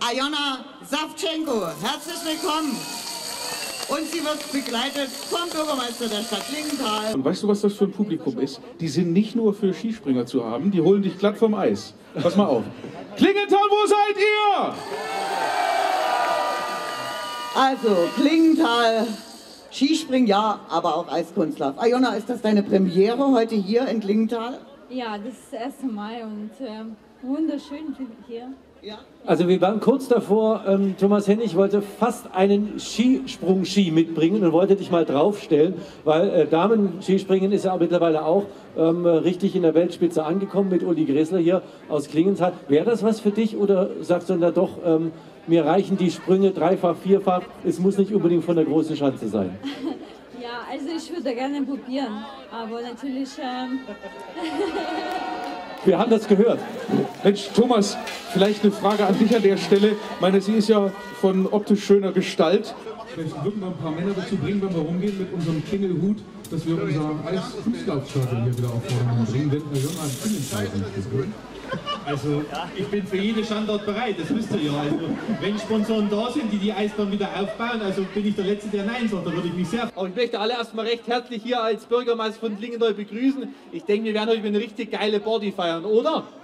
Ajona Savchenko. Herzlich willkommen. Und sie wird begleitet vom Bürgermeister der Stadt Klingenthal. Und weißt du, was das für ein Publikum ist? Die sind nicht nur für Skispringer zu haben, die holen dich glatt vom Eis. Pass mal auf. Klingenthal, wo seid ihr? Also, Klingenthal, Skispringen, ja, aber auch Eiskunstlauf. Ajona, ist das deine Premiere heute hier in Klingenthal? Ja, das ist das erste Mal und wunderschön hier. Ja. Also wir waren kurz davor, Thomas Hennig wollte fast einen Skisprung-Ski mitbringen und wollte dich mal draufstellen, weil Damen-Skispringen ist ja mittlerweile auch richtig in der Weltspitze angekommen mit Uli Gräßler hier aus Klingenthal. Wäre das was für dich oder sagst du dann doch, mir reichen die Sprünge dreifach, vierfach, es muss nicht unbedingt von der großen Schanze sein? Ja, also ich würde gerne probieren, aber natürlich... Wir haben das gehört. Mensch, Thomas, vielleicht eine Frage an dich an der Stelle. Ich meine, sie ist ja von optisch schöner Gestalt. Vielleicht würden wir ein paar Männer dazu bringen, wenn wir rumgehen mit unserem Klingelhut, dass wir unser Eisfußlaufstadion hier wieder auf Vordermann bringen, wenn wir Jona einen Klingelzeit nicht. Also ich bin für jeden Standort bereit, das wisst ihr ja. Also wenn Sponsoren da sind, die die Eisbahn wieder aufbauen, also bin ich der Letzte, der Nein sagt, da würde ich mich sehr... Aber ich möchte alle erstmal recht herzlich hier als Bürgermeister von Klingenthal begrüßen. Ich denke, wir werden heute eine richtig geile Party feiern, oder?